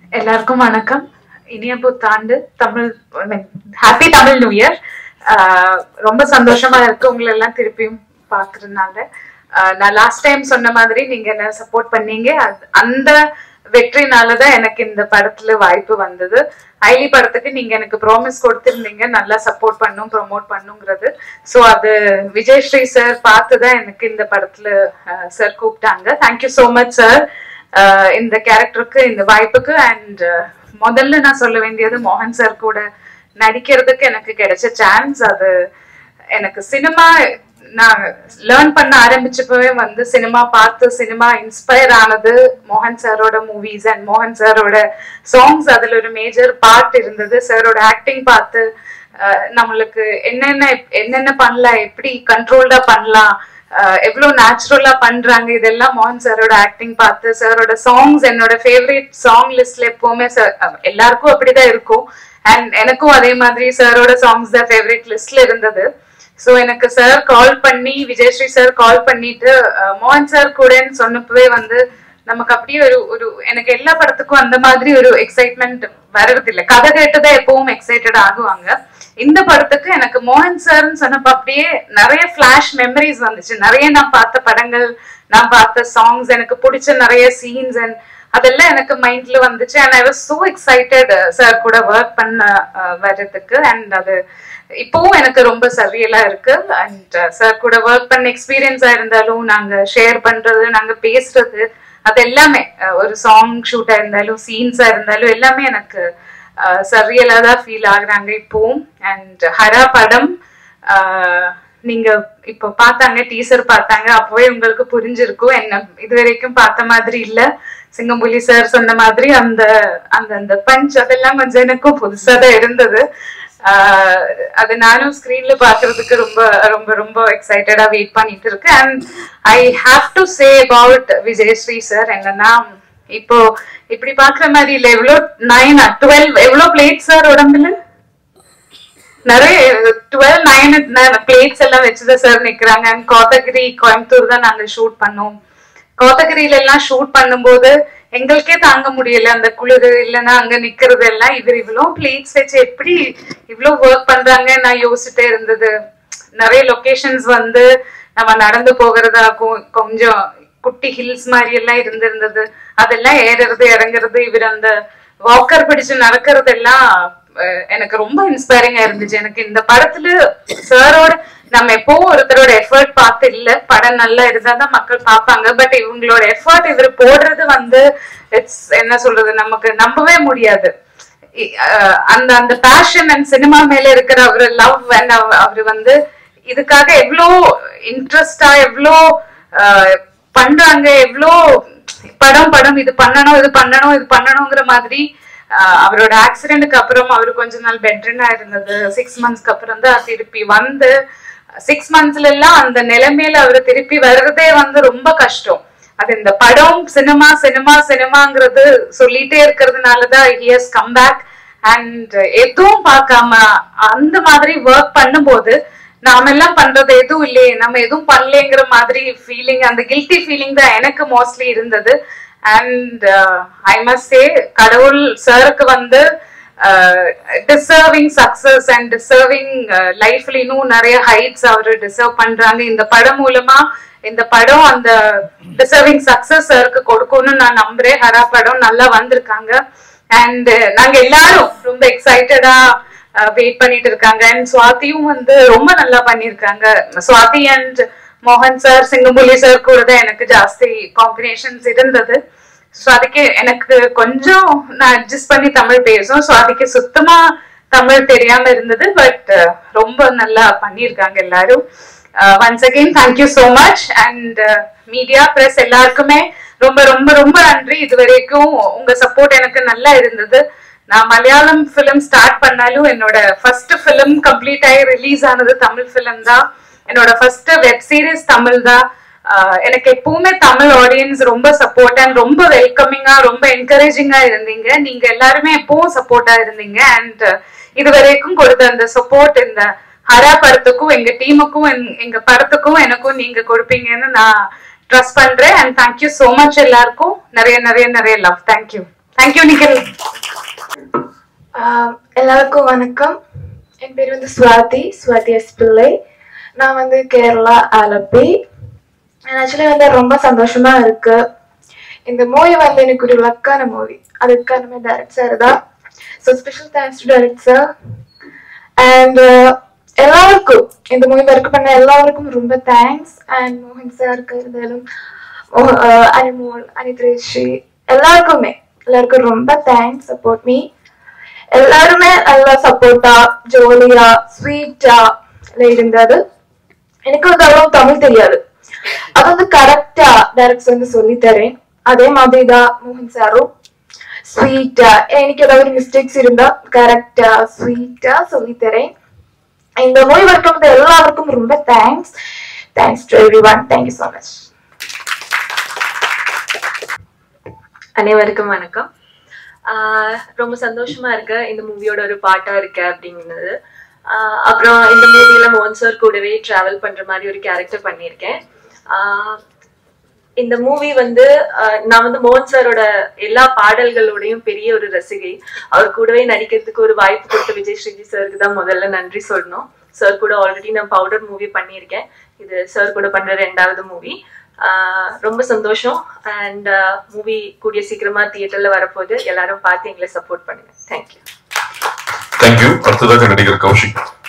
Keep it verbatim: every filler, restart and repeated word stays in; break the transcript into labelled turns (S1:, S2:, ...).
S1: எல்லாருக்கும் வணக்கம். இனிய புத்தாண்டு Tamil happy Tamil new year. ரொம்ப சந்தோஷமா இருக்கு உங்களை எல்லாம் திருப்பியும் பாக்குறதுனால. நான் லாஸ்ட் டைம் சொன்ன மாதிரி நீங்க என்ன சப்போர்ட் பண்ணீங்க, அந்த வெற்றினாலதான் எனக்கு இந்த படத்துல வாய்ப்பு வந்தது. ஐலி படத்துக்கு நீங்க எனக்கு ப்ராமிஸ் கொடுத்திருந்தீங்க நல்லா சப்போர்ட் பண்ணும் ப்ரொமோட் பண்ணுங்கிறது. ஸோ அது விஜயஸ்ரீ சார் பார்த்துதான் எனக்கு இந்த படத்துல சார் கூப்பிட்டாங்க. தேங்க்யூ ஸோ மச் சார் இந்த கேரக்டருக்கு, இந்த வாய்ப்புக்கு. அண்ட் முதல்ல நான் சொல்ல வேண்டியது மோகன் சார் கூட நடிக்கிறதுக்கு எனக்கு கிடைச்ச சான்ஸ். அது எனக்கு சினிமா நான் லேர்ன் பண்ண ஆரம்பிச்சப்பவே வந்து சினிமா பார்த்து சினிமா இன்ஸ்பயர் ஆனது மோகன் சாரோட மூவிஸ் அண்ட் மோகன் சாரோட சாங்ஸ். அதுல ஒரு மேஜர் பார்ட் இருந்தது. சாரோட ஆக்டிங் பார்த்து நம்மளுக்கு என்னென்ன என்னென்ன பண்ணலாம், எப்படி கண்ட்ரோல்டா பண்ணலாம், எவ்வளவு நேச்சுரலா பண்றாங்க, இதெல்லாம் மோகன் சாரோட ஆக்டிங் பார்த்து. சாரோட சாங்ஸ் என்னோட ஃபேவரட் சாங் லிஸ்ட்ல எப்பவுமே எல்லாருக்கும் அப்படிதான் இருக்கும். அண்ட் எனக்கும் அதே மாதிரி சாரோட சாங்ஸ் தான் ஃபேவரட் லிஸ்ட்ல இருந்தது. ஸோ எனக்கு சார் கால் பண்ணி, விஜயஸ்ரீ சார் கால் பண்ணிட்டு மோகன் சார் கூடன்னு சொன்னப்பவே வந்து நமக்கு அப்படியே ஒரு ஒரு எனக்கு எல்லா படத்துக்கும் அந்த மாதிரி ஒரு எக்ஸைட்மெண்ட் வர்றதில்லை. கதை கேட்டுதான் எப்பவும் எக்ஸைட்டட் ஆகுவாங்க. இந்த படத்துக்கு எனக்கு மோகன் சார்ன்னு சொன்னப்ப அப்படியே நிறைய ஃபிளாஷ் மெமரிஸ் வந்துச்சு. நிறைய நான் பார்த்த படங்கள், நான் பார்த்த சாங்ஸ், எனக்கு பிடிச்ச நிறைய சீன்ஸ் அண்ட் அதெல்லாம் எனக்கு மைண்ட்ல வந்துச்சு. And I was so excited sir கூட ஒர்க் பண்ண வர்றதுக்கு. அண்ட் அது இப்பவும் எனக்கு ரொம்ப சரியலா இருக்கு. அண்ட் சார் கூட ஒர்க் பண்ண எக்ஸ்பீரியன்ஸா இருந்தாலும், நாங்க ஷேர் பண்றது, நாங்க பேசுறது, அது எல்லாமே ஒரு சாங் ஷூட்டா இருந்தாலும் சீன்ஸா இருந்தாலும் எல்லாமே எனக்கு சரியலா தான் ஃபீல் ஆகுறாங்க இப்பவும். அண்ட் ஹரா படம் நீங்க இப்ப பார்த்தாங்க, டீசர் பார்த்தாங்க, அப்பவே உங்களுக்கு புரிஞ்சிருக்கும் என்ன இது வரைக்கும் பார்த்த மாதிரி இல்ல. சிங்கம்புலி சார் சொன்ன மாதிரி அந்த அந்த அந்த பஞ்ச் அதெல்லாம் கொஞ்சம் எனக்கும் புதுசா தான் இருந்தது. ஆஹ் அது நானும் ஸ்கிரீன்ல பாக்குறதுக்கு ரொம்ப ரொம்ப ரொம்ப எக்ஸைட்டடா வெயிட் பண்ணிட்டு இருக்கேன். And I have to say about Vijayasri sir என்னன்னா, இப்போ இப்படி பாக்குற மாதிரி இல்ல. எவ்வளோ நைன் டுவெல் எவ்வளோ பிளேட் சார் உடம்புல நிறைய டுவெல் நைன் பிளேட்ஸ் எல்லாம் வச்சுதான் சார் நிக்கிறாங்க. அண்ட் கோத்தகிரி கோயம்புத்தூர் தான் நாங்க ஷூட் பண்ணோம். கோத்தகிரியில எல்லாம் ஷூட் பண்ணும்போது எங்களுக்கே தாங்க முடியல அந்த குளிர். இல்லைன்னா அங்க நிக்கிறது எல்லாம் இவர் இவ்வளோ பிளேட்ஸ் வச்சு எப்படி இவ்வளோ ஒர்க் பண்றாங்க நான் யோசிச்சுட்டே இருந்தது. நிறைய லொகேஷன்ஸ் வந்து நம்ம நடந்து போகிறதா கொஞ்சம் குட்டி ஹில்ஸ் மாதிரி எல்லாம் இருந்திருந்தது. அதெல்லாம் ஏறுறது இறங்குறது, இவர் அந்த வாக்கர் பிடிச்சு நடக்கிறது எல்லாம் எனக்கு ரொம்ப இன்ஸ்பைரிங்கா இருந்துச்சு. எனக்கு இந்த படத்துல சாரோட நம்ம எப்பவும் ஒருத்தரோட எஃபர்ட் பார்த்து இல்ல, படம் நல்லா இருந்தாதான் மக்கள் பார்ப்பாங்க. பட் இவங்களோட எஃபர்ட் இவர் போடுறது வந்து இட்ஸ் என்ன சொல்றது, நமக்கு நம்பவே முடியாது. அந்த அந்த பேஷன் அண்ட் சினிமா மேல இருக்கிற அவரு லவ் அண்ட் அவரு வந்து இதுக்காக எவ்வளோ இன்ட்ரெஸ்டா எவ்வளோ பண்றாங்க, எவ்வளோ படம் படம் இது பண்ணணும் இது பண்ணணும் இது பண்ணணுங்கிற மாதிரி. அவரோட ஆக்சிடென்ட்க்கு அப்புறம் அவரு கொஞ்ச நாள் பெட்ரினா இருந்தது. சிக்ஸ் மந்த்ஸ்க்கு அப்புறம் தான் திருப்பி வந்து, சிக்ஸ் மந்த்ஸ்ல எல்லாம் அந்த நிலைமையில அவரு திருப்பி வர்றதே வந்து ரொம்ப கஷ்டம். அது இந்த படம் சினிமா சினிமா சினிமாங்கிறது சொல்லிட்டே இருக்கிறதுனாலதான் he has come back. And எதுவும் பார்க்காம அந்த மாதிரி ஒர்க் பண்ணும்போது நாம எல்லாம் பண்றது எதுவும் இல்லையே, நம்ம எதுவும் பண்ணலேங்கிற மாதிரி ஃபீலிங், அந்த கில்ட்டி ஃபீலிங் தான் எனக்கு மோஸ்ட்லி இருந்தது. அண்ட் ஐ மஸ்ட் சே கடவுள் சாருக்கு வந்து டிசர்விங் சக்சஸ் அண்ட் டிசர்விங் லைஃப்ல இன்னும் நிறைய ஹைட்ஸ் அவரு டிசர்வ் பண்றாங்க. இந்த படம் மூலமா இந்த படம் அந்த டிசர்விங் சக்சஸ் சாருக்கு கொடுக்கும்னு நான் நம்புறேன். ஹரா படம் நல்லா வந்திருக்காங்க. அண்ட் நாங்க எல்லாரும் ரொம்ப எக்ஸைட்டடா வெயிட் பண்ணிட்டு இருக்காங்க. அண்ட் சுவாதியும் வந்து ரொம்ப நல்லா பண்ணிருக்காங்க. சுவாதி அண்ட் மோகன் சார், சிங்கம்புலி சார் கூட தான் எனக்கு ஜாஸ்தி காம்பினேஷன்ஸ் இருந்தது. ஸோ அதுக்கு எனக்கு கொஞ்சம் நான் அட்ஜஸ்ட் பண்ணி தமிழ் பேசும். ஸோ அதுக்கு சுத்தமா தமிழ் தெரியாம இருந்தது. பட் ரொம்ப நல்லா பண்ணியிருக்காங்க எல்லாரும். Once again thank you so much. And media press எல்லாருக்குமே ரொம்ப ரொம்ப ரொம்ப நன்றி. இது வரைக்கும் உங்க சப்போர்ட் எனக்கு நல்லா இருந்தது. நான் மலையாளம் பிலிம் ஸ்டார்ட் பண்ணாலும் என்னோட ஃபர்ஸ்ட் பிலிம் கம்ப்ளீட் ஆகி ரிலீஸ் ஆனது தமிழ் பிலிம் தான். என்னோட ஃபர்ஸ்ட் வெப் சீரிஸ் தமிழ் தான். எனக்கு எப்பவுமே தமிழ் ஆடியன்ஸ் ரொம்ப சப்போர்ட் அண்ட் ரொம்ப வெல்கமிங்கா ரொம்ப என்கரேஜிங்கா இருந்தீங்க. நீங்க எல்லாருமே எப்பவும் சப்போர்ட்டா இருந்தீங்க. அண்ட் இது வரைக்கும் கொடுத்த அந்த சப்போர்ட் இந்த ஹரா படத்துக்கும் எங்க டீமுக்கும் எங்க படத்துக்கும் எனக்கும் நீங்க கொடுப்பீங்கன்னு நான் ட்ரஸ்ட் பண்றேன். அண்ட் தேங்க்யூ சோ மச் எல்லாருக்கும். நிறைய நிறைய நிறைய லவ். தேங்க்யூ. Thank you nickel.
S2: எல்லாருக்கும் வணக்கம். என் பேர் வந்து ஸ்வாதி ஸ்வாதி எஸ் பிள்ளை. நான் வந்து கேரளா ஆலப்பி. ஆக்சுவலி வந்து ரொம்ப சந்தோஷமா இருக்கு. இந்த மூவி வந்து எனக்கு ஒரு லக்கான மூவி. அதுக்கான டைரக்டர் தான். So special thanks to director and எல்லாருக்கும் இந்த மூவி ஒர்க் பண்ண எல்லாருக்கும் ரொம்ப தேங்க்ஸ். அண்ட் மோகன் சாருக்கு இருந்தாலும் அனிமோல் அனித்ரேஷி எல்லாருக்குமே எல்லாருக்கும் ரொம்ப தேங்க்ஸ். Support me. எல்லாருமே நல்லா சப்போர்ட்டா ஜோலியா ஸ்வீட்டா இருந்தது. எனக்கு வந்து அவ்வளவு தமிழ் தெரியாது. அது வந்து கரெக்டா டைரக்டர் வந்து சொல்லி தரேன். அதே மாதிரிதான் மோகன் சாரும் ஸ்வீட்டா எனக்கு ஏதாவது மிஸ்டேக்ஸ் இருந்தா கரெக்டா ஸ்வீட்டா சொல்லி தரேன். இந்த மூவி ஒர்க் பண்ண எல்லாருக்கும் ரொம்ப thanks. Thanks to everyone. Thank you so much.
S3: அனைவருக்கும் வணக்கம். ஆஹ் ரொம்ப சந்தோஷமா இருக்கு இந்த மூவியோட ஒரு பாட்டா இருக்கு அப்படிங்கிறது. ஆஹ் அப்புறம் இந்த மூவில மோகன் சார் கூடவே டிராவல் பண்ற மாதிரி ஒரு கேரக்டர் பண்ணியிருக்கேன். ஆஹ் இந்த மூவி வந்து நான் வந்து மோகன் சாரோட எல்லா பாடல்களோடையும் பெரிய ஒரு ரசிகை. அவர் கூடவே நடிக்கிறதுக்கு ஒரு வாய்ப்பு கொடுத்த விஜய் ஸ்ரீஜி சாருக்கு தான் முதல்ல நன்றி சொல்லணும். சார் கூட ஆல்ரெடி நான் பவுடர் மூவி பண்ணியிருக்கேன். இது சார் கூட பண்ற ரெண்டாவது மூவி. ஆஹ் ரொம்ப சந்தோஷம். அண்ட் மூவி கூடிய சீக்கிரமா தியேட்டர்ல வரப்போகுது. எல்லாரும் பார்த்து எங்களை சப்போர்ட் பண்ணுங்க. தேங்க்யூ.
S4: தேங்க்யூ. அடுத்ததாக நடிகர் கௌஷிக்.